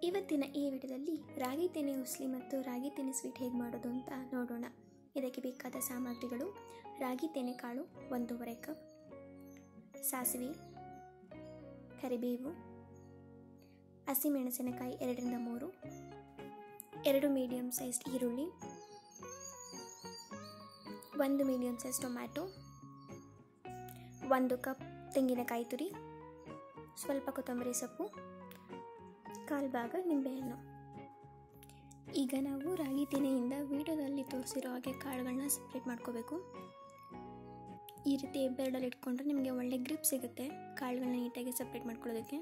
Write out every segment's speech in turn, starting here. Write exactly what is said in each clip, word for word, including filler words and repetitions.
ಇವತ್ತಿನ ಈ ವಿಡಿಯೋದಲ್ಲಿ ರಾಗಿ ತೆನೆ ಉಸ್ಲಿ ಮತ್ತು ರಾಗಿ ತೆನೆ ಸ್ವೀಟ್ ಹೇಗೆ ಮಾಡೋದು ಅಂತ ನೋಡೋಣ. ಇದಕ್ಕೆ ಬೇಕಾದ ಸಾಮಗ್ರಿಗಳು: ರಾಗಿ ತೆನೆ ಕಾಳು ಒಂದೂವರೆ ಕಪ್, ಸಾಸಿವೆ, ಕರಿಬೇವು, ಹಸಿಮೆಣಸಿನಕಾಯಿ ಎರಡರಿಂದ ಮೂರು, ಎರಡು ಮೀಡಿಯಂ ಸೈಜ್ ಈರುಳ್ಳಿ, ಒಂದು ಮೀಡಿಯಂ ಸೈಜ್ ಟೊಮ್ಯಾಟೊ, ಒಂದು ಕಪ್ ತೆಂಗಿನಕಾಯಿ ತುರಿ, ಸ್ವಲ್ಪ ಕೊತ್ತಂಬರಿ ಸೊಪ್ಪು, ಕಾಲು ಭಾಗ ನಿಂಬೆಹಣ್ಣು. ಈಗ ನಾವು ರಾಗಿ ತೆನೆಯಿಂದ ವಿಡಿಯೋದಲ್ಲಿ ತೋರಿಸಿರೋ ಹಾಗೆ ಕಾಳುಗಳನ್ನ ಸಪ್ರೇಟ್ ಮಾಡ್ಕೋಬೇಕು. ಈ ರೀತಿ ಹೆಬ್ಬೆರಡಲ್ಲಿ ಇಟ್ಕೊಂಡ್ರೆ ನಿಮಗೆ ಒಳ್ಳೆ ಗ್ರಿಪ್ ಸಿಗುತ್ತೆ ಕಾಳುಗಳನ್ನ ನೀಟಾಗಿ ಸಪ್ರೇಟ್ ಮಾಡ್ಕೊಳ್ಳೋದಕ್ಕೆ.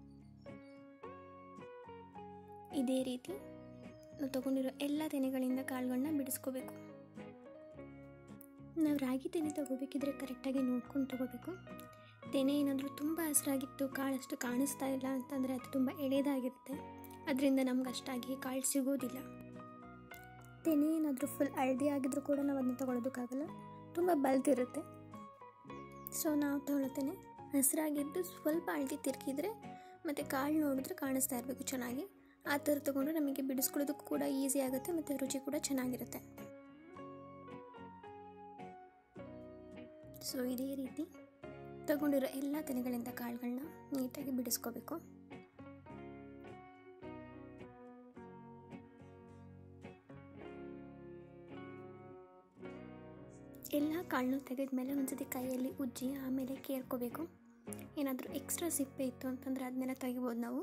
ಇದೇ ರೀತಿ ನಾವು ತೊಗೊಂಡಿರೋ ಎಲ್ಲ ತೆನೆಗಳಿಂದ ಕಾಳುಗಳನ್ನ ಬಿಡಿಸ್ಕೋಬೇಕು. ನಾವು ರಾಗಿ ತೆನೆ ತೊಗೋಬೇಕಿದ್ರೆ ಕರೆಕ್ಟಾಗಿ ನೋಡ್ಕೊಂಡು ತೊಗೋಬೇಕು. ತೆನೆ ಏನಾದರೂ ತುಂಬ ಹಸಿರಾಗಿತ್ತು, ಕಾಳಷ್ಟು ಕಾಣಿಸ್ತಾ ಇಲ್ಲ ಅಂತಂದರೆ ಅದು ತುಂಬ ಎಳೆದಾಗಿರುತ್ತೆ, ಅದರಿಂದ ನಮ್ಗೆ ಅಷ್ಟಾಗಿ ಕಾಳು ಸಿಗೋದಿಲ್ಲ. ತೆನೆ ಏನಾದರೂ ಫುಲ್ ಹಳದಿ ಆಗಿದ್ರೂ ಕೂಡ ನಾವು ಅದನ್ನ ತೊಗೊಳೋದಕ್ಕಾಗಲ್ಲ, ತುಂಬ ಬಲ್ತಿರುತ್ತೆ. ಸೊ ನಾವು ತೊಗೊಳ್ತೇನೆ ಹಸಿರಾಗಿದ್ದು ಸ್ವಲ್ಪ ಹಳದಿ ತಿರುಗಿದ್ರೆ ಮತ್ತು ಕಾಳು ನೋಡಿದ್ರೆ ಕಾಣಿಸ್ತಾ ಇರಬೇಕು ಚೆನ್ನಾಗಿ. ಆ ಥರ ತೊಗೊಂಡ್ರೆ ನಮಗೆ ಬಿಡಿಸ್ಕೊಳ್ಳೋದಕ್ಕೂ ಕೂಡ ಈಸಿ ಆಗುತ್ತೆ ಮತ್ತು ರುಚಿ ಕೂಡ ಚೆನ್ನಾಗಿರುತ್ತೆ. ಸೊ ಇದೇ ರೀತಿ ತಗೊಂಡಿರೋ ಎಲ್ಲ ತೆನೆಗಳಿಂದ ಕಾಳುಗಳನ್ನ ನೀಟಾಗಿ ಬಿಡಿಸ್ಕೋಬೇಕು. ಎಲ್ಲ ಕಾಳನ್ನು ತೆಗೆದ ಮೇಲೆ ಒಂದ್ಸತಿ ಕೈಯಲ್ಲಿ ಉಜ್ಜಿ ಆಮೇಲೆ ಕೇರ್ಕೋಬೇಕು. ಏನಾದರೂ ಎಕ್ಸ್ಟ್ರಾ ಸಿಪ್ಪೆ ಇತ್ತು ಅಂತಂದರೆ ಅದನ್ನೆಲ್ಲ ತೆಗಿಬೋದು ನಾವು.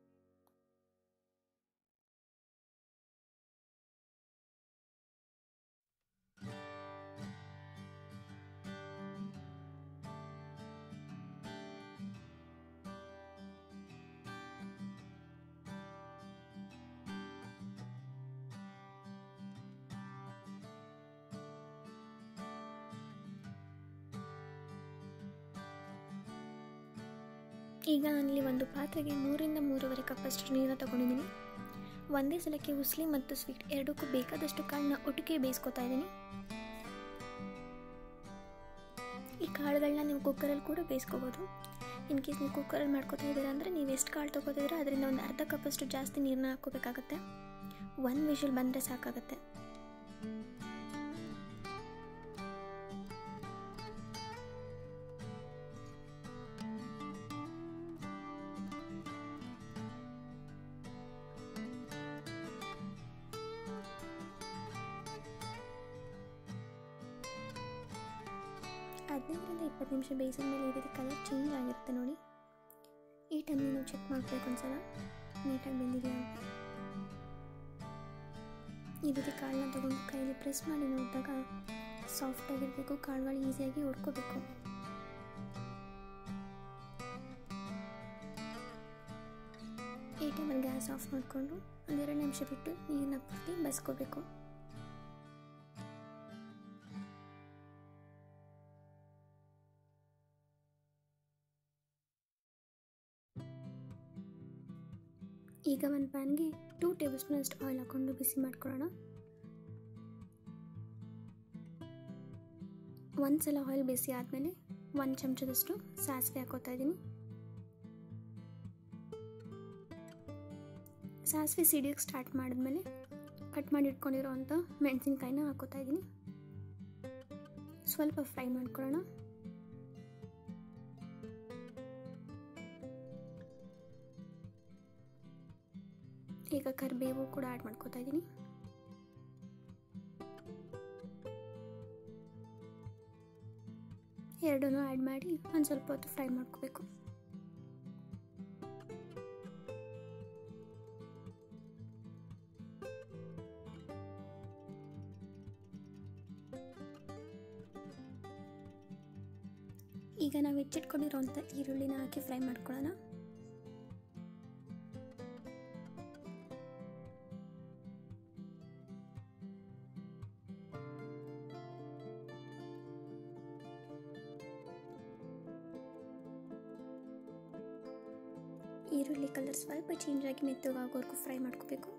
ಈಗ ನಾನಿಲ್ಲಿ ಒಂದು ಪಾತ್ರೆಗೆ ಮೂರಿಂದ ಮೂರುವರೆ ಕಪ್ಪಷ್ಟು ನೀರನ್ನು ತಗೊಂಡಿದ್ದೀನಿ. ಒಂದೇ ಸಲಕ್ಕೆ ಉಸ್ಲಿ ಮತ್ತು ಸ್ವೀಟ್ ಎರಡಕ್ಕೂ ಬೇಕಾದಷ್ಟು ಕಾಳನ್ನ ಒಟ್ಟಿಗೆ ಬೇಯಿಸ್ಕೊತಾ ಇದ್ದೀನಿ. ಈ ಕಾಳುಗಳನ್ನ ನೀವು ಕುಕ್ಕರಲ್ಲಿ ಕೂಡ ಬೇಯಿಸ್ಕೋಬೋದು. ಇನ್ ಕೇಸ್ ನೀವು ಕುಕ್ಕರಲ್ಲಿ ಮಾಡ್ಕೋತಾ ಇದ್ದೀರಾ ಅಂದರೆ ನೀವು ಎಷ್ಟು ಕಾಳು ತೊಗೋತಿದ್ದೀರಾ ಅದರಿಂದ ಒಂದು ಅರ್ಧ ಕಪ್ಪಷ್ಟು ಜಾಸ್ತಿ ನೀರನ್ನ ಹಾಕ್ಕೋಬೇಕಾಗತ್ತೆ. ಒಂದು ವಿಷಲ್ ಬಂದರೆ ಸಾಕಾಗುತ್ತೆ. ಹದಿನೈದರಿಂದ ಇಪ್ಪತ್ತು ನಿಮಿಷ ಬೇಯಿಸಿದ ಮೇಲೆ ಈ ರೀತಿ ಕಲರ್ ಚೇಂಜ್ ಆಗಿರುತ್ತೆ ನೋಡಿ. ಈ ಟೈಮ್ನ ನಾವು ಚೆಕ್ ಮಾಡಬೇಕು ಒಂದ್ಸಲ ನೀಟಾಗಿ ಬೆಂದಿದೆಯಾ ಅಂತ. ಈ ರೀತಿ ಕಾಳನ್ನ ತಗೊಂಡು ಕೈಯಲ್ಲಿ ಪ್ರೆಸ್ ಮಾಡಿ ನೋಡಿದಾಗ ಸಾಫ್ಟಾಗಿರಬೇಕು, ಕಾಳುಗಳು ಈಸಿಯಾಗಿ ಹೊಡ್ಕೋಬೇಕು. ಈ ಟೈಮಲ್ಲಿ ಗ್ಯಾಸ್ ಆಫ್ ಮಾಡಿಕೊಂಡು ಒಂದೆರಡು ನಿಮಿಷ ಬಿಟ್ಟು ನೀರನ್ನ ಪೂರ್ತಿ ಬಸ್ಕೋಬೇಕು. ಈಗ ಒಂದು ಪ್ಯಾನ್ಗೆ ಟೂ ಟೇಬಲ್ ಸ್ಪೂನ್ ಅಷ್ಟು ಆಯಿಲ್ ಹಾಕ್ಕೊಂಡು ಬಿಸಿ ಮಾಡ್ಕೊಳ್ಳೋಣ. ಒಂದು ಸಲ ಆಯಿಲ್ ಬಿಸಿ ಆದಮೇಲೆ ಒಂದು ಚಮಚದಷ್ಟು ಸಾಸಿವೆ ಹಾಕೋತಾ ಇದ್ದೀನಿ. ಸಾಸಿವೆ ಸಿಡಿಯೋಕ್ಕೆ ಸ್ಟಾರ್ಟ್ ಮಾಡಿದ್ಮೇಲೆ ಕಟ್ ಮಾಡಿ ಇಟ್ಕೊಂಡಿರೋ ಅಂಥ ಮೆಣಸಿನ್ಕಾಯಿನ ಹಾಕೋತಾ ಇದ್ದೀನಿ. ಸ್ವಲ್ಪ ಫ್ರೈ ಮಾಡ್ಕೊಳ್ಳೋಣ. ಈಗ ಕರಿಬೇವು ಕೂಡ ಆ್ಯಡ್ ಮಾಡ್ಕೋತಾ ಇದ್ದೀನಿ. ಎರಡನ್ನೂ ಆ್ಯಡ್ ಮಾಡಿ ಒಂದು ಸ್ವಲ್ಪ ಹೊತ್ತು ಫ್ರೈ ಮಾಡ್ಕೋಬೇಕು. ಈಗ ನಾವು ಹೆಚ್ಚಿಟ್ಕೊಂಡಿರೋಂಥ ಈರುಳ್ಳಿನ ಹಾಕಿ ಫ್ರೈ ಮಾಡ್ಕೊಳ್ಳೋಣ. ಈರುಳ್ಳಿ ಕಲರ್ ಸ್ವಲ್ಪ ಚೇಂಜ್ ಆಗಿ ಮೆತ್ತಗಾಗೋವರೆಗೂ ಫ್ರೈ ಮಾಡ್ಕೋಬೇಕು.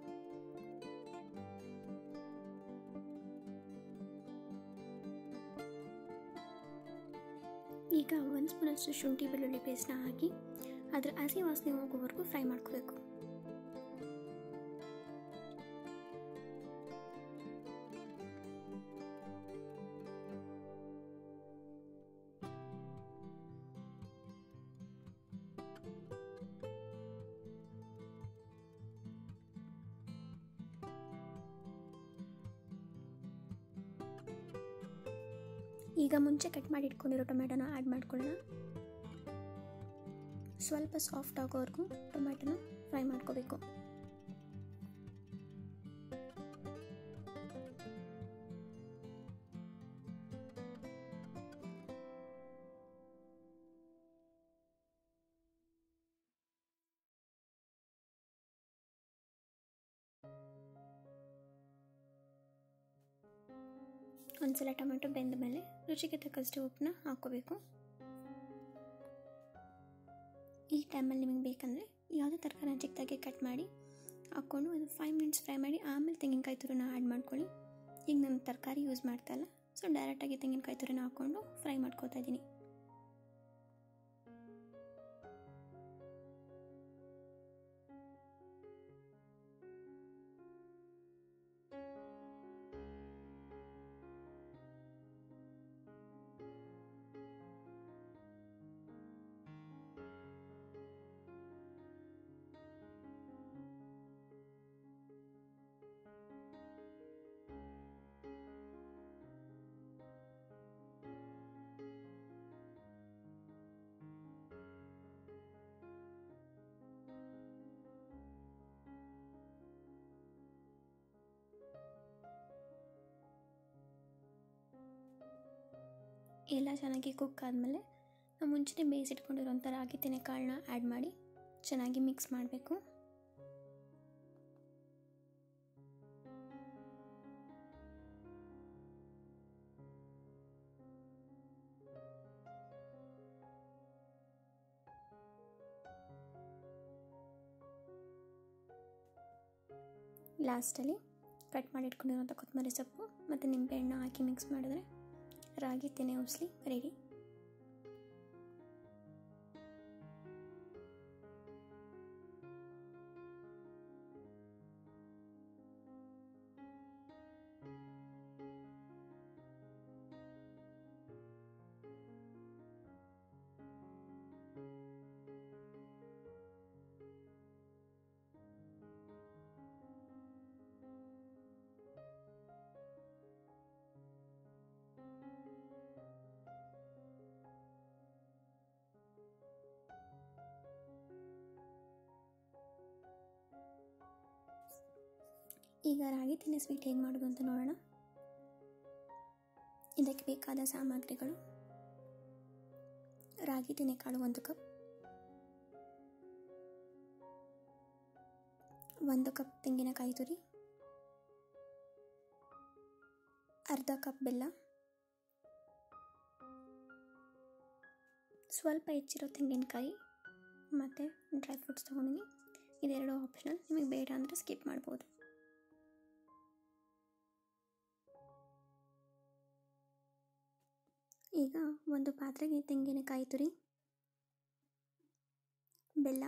ಈಗ ಒಂದು ಸ್ಪೂನಷ್ಟು ಶುಂಠಿ ಬೆಳ್ಳುಳ್ಳಿ ಪೇಸ್ಟ್ನ ಹಾಕಿ ಅದರ ಹಸಿ ವಾಸನೆ ಹೋಗೋವರೆಗೂ ಫ್ರೈ ಮಾಡ್ಕೋಬೇಕು. ಈಗ ಮುಂಚೆ ಕಟ್ ಮಾಡಿ ಇಟ್ಕೊಂಡಿರೋ ಟೊಮ್ಯಾಟೋನ ಆ್ಯಡ್ ಮಾಡ್ಕೊಳ್ಳೋಣ. ಸ್ವಲ್ಪ ಸಾಫ್ಟ್ ಆಗೋವರೆಗೂ ಟೊಮ್ಯಾಟೋನ ಫ್ರೈ ಮಾಡ್ಕೋಬೇಕು. ಒಂದ್ಸಲ ಟೊಮೆಟೊ ಬೆಂದ ಮೇಲೆ ರುಚಿಗೆ ತಕ್ಕಷ್ಟು ಉಪ್ಪನ್ನ ಹಾಕ್ಕೋಬೇಕು. ಈ ಟೈಮಲ್ಲಿ ನಿಮಗೆ ಬೇಕಂದರೆ ಯಾವುದೇ ತರಕಾರಿ ಚಿಕ್ಕದಾಗಿ ಕಟ್ ಮಾಡಿ ಹಾಕ್ಕೊಂಡು ಒಂದು ಫೈವ್ ಮಿನಿಟ್ಸ್ ಫ್ರೈ ಮಾಡಿ ಆಮೇಲೆ ತೆಂಗಿನಕಾಯಿ ತುರಿನ ಆ್ಯಡ್ ಮಾಡ್ಕೊಳ್ಳಿ. ಈಗ ನಾನು ತರಕಾರಿ ಯೂಸ್ ಮಾಡ್ತಾ ಇಲ್ಲ, ಸೊ ಡೈರೆಕ್ಟಾಗಿ ತೆಂಗಿನಕಾಯಿ ತುರಿನ ಹಾಕ್ಕೊಂಡು ಫ್ರೈ ಮಾಡ್ಕೋತಾ ಇದ್ದೀನಿ. ಎಲ್ಲ ಚೆನ್ನಾಗಿ ಕುಕ್ ಆದಮೇಲೆ ನಾವು ಮುಂಚೆ ಬೇಯಿಸಿಟ್ಕೊಂಡಿರೋಂಥ ರಾಗಿ ತೆನೆ ಕಾಳನ್ನ ಆ್ಯಡ್ ಮಾಡಿ ಚೆನ್ನಾಗಿ ಮಿಕ್ಸ್ ಮಾಡಬೇಕು. ಲಾಸ್ಟಲ್ಲಿ ಕಟ್ ಮಾಡಿ ಇಟ್ಕೊಂಡಿರೋಂಥ ಕೊತ್ತಂಬರಿ ಸೊಪ್ಪು ಮತ್ತು ನಿಂಬೆಹಣ್ಣು ಹಾಕಿ ಮಿಕ್ಸ್ ಮಾಡಿದ್ರೆ ರಾಗಿ ತೆನೆ ಉಸ್ಲಿ ರೆಡಿ. ಈಗ ರಾಗಿ ತೆನೆ ಸ್ವೀಟ್ ಹೇಗೆ ಮಾಡೋದು ಅಂತ ನೋಡೋಣ. ಇದಕ್ಕೆ ಬೇಕಾದ ಸಾಮಗ್ರಿಗಳು: ರಾಗಿ ತೆನೆ ಕಾಳು ಒಂದು ಕಪ್, ಒಂದು ಕಪ್ ತೆಂಗಿನಕಾಯಿ ತುರಿ, ಅರ್ಧ ಕಪ್ ಬೆಲ್ಲ, ಸ್ವಲ್ಪ ಹೆಚ್ಚಿರೋ ತೆಂಗಿನಕಾಯಿ ಮತ್ತು ಡ್ರೈ ಫ್ರೂಟ್ಸ್ ತೊಗೊಂಡಿನಿ. ಇದೆರಡು ಆಪ್ಷನಲ್, ನಿಮಗೆ ಬೇಡ ಅಂದರೆ ಸ್ಕಿಪ್ ಮಾಡ್ಬೋದು. ಈಗ ಒಂದು ಪಾತ್ರೆಗೆ ತೆಂಗಿನಕಾಯಿ ತುರಿ, ಬೆಲ್ಲ,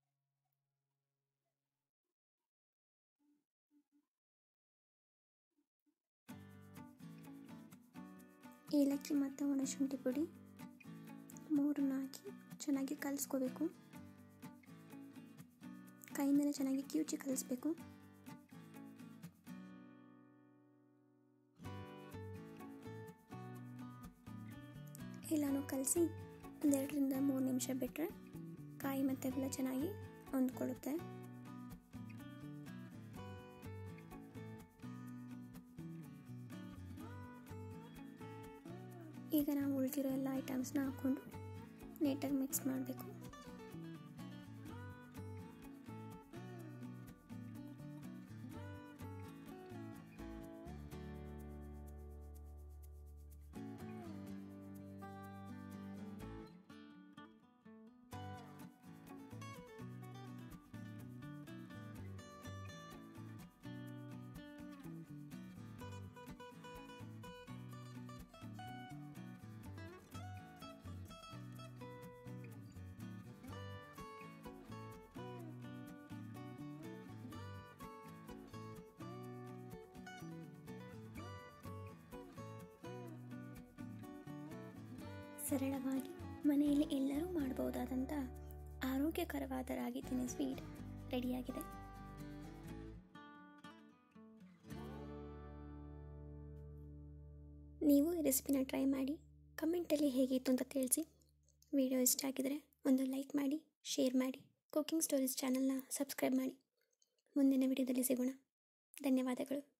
ಏಲಕ್ಕಿ ಮತ್ತು ಒಣಶುಂಠಿ ಪುಡಿ ಮೂರನ್ನ ಹಾಕಿ ಚೆನ್ನಾಗಿ ಕಲಿಸ್ಕೋಬೇಕು. ಕೈಯಿಂದಲೇ ಚೆನ್ನಾಗಿ ಕಿವುಚಿ ಕಲಿಸ್ಬೇಕು. ಎಲ್ಲನೂ ಕಲಸಿ ಒಂದೆರಡರಿಂದ ಮೂರು ನಿಮಿಷ ಬಿಟ್ಟರೆ ಕಾಯಿ ಮತ್ತು ಬೆಲ್ಲ ಚೆನ್ನಾಗಿ ಹೊಂದ್ಕೊಳ್ಳುತ್ತೆ. ಈಗ ನಾವು ಉಳಿದಿರೋ ಎಲ್ಲ ಐಟಮ್ಸ್ನ ಹಾಕ್ಕೊಂಡು ನೀಟಾಗಿ ಮಿಕ್ಸ್ ಮಾಡಬೇಕು. ಸರಳವಾಗಿ ಮನೆಯಲ್ಲಿ ಎಲ್ಲರೂ ಮಾಡಬಹುದಾದಂಥ ಆರೋಗ್ಯಕರವಾದ ರಾಗಿ ತೆನೆ ಸ್ವೀಟ್ ರೆಡಿಯಾಗಿದೆ. ನೀವು ಈ ರೆಸಿಪಿನ ಟ್ರೈ ಮಾಡಿ ಕಮೆಂಟಲ್ಲಿ ಹೇಗಿತ್ತು ಅಂತ ತಿಳಿಸಿ. ವಿಡಿಯೋ ಇಷ್ಟ ಆಗಿದರೆ ಒಂದು ಲೈಕ್ ಮಾಡಿ, ಶೇರ್ ಮಾಡಿ, ಕುಕಿಂಗ್ ಸ್ಟೋರೀಸ್ ಚಾನಲ್ನ ಸಬ್ಸ್ಕ್ರೈಬ್ ಮಾಡಿ. ಮುಂದಿನ ವಿಡಿಯೋದಲ್ಲಿ ಸಿಗೋಣ. ಧನ್ಯವಾದಗಳು.